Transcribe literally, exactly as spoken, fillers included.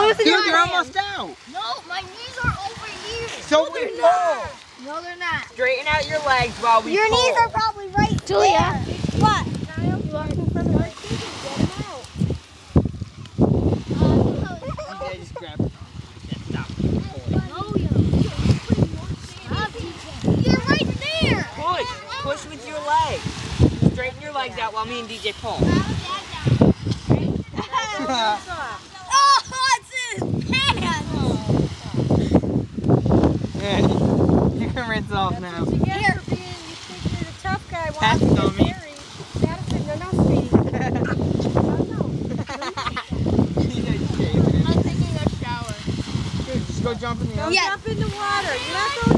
Dude, your you're hands. almost out. No, my knees are over here. So no, we they're pull. not. No, they're not. Straighten out your legs while we Your pull. knees are probably right Julia. there. What? You walk in front of us. Yeah, just grab it. Stop. No, yo. You're right there. Push. Push with your legs. Straighten your legs out while me and D J pull. Oh, it's his pants. Yeah, you can rinse off now. Here. Being, you think you're the tough guy. Pass it on me. Madison, no, no, sweetie. I'm taking a shower. Dude, just go jump in the ocean. Don't jump in the water. You're not going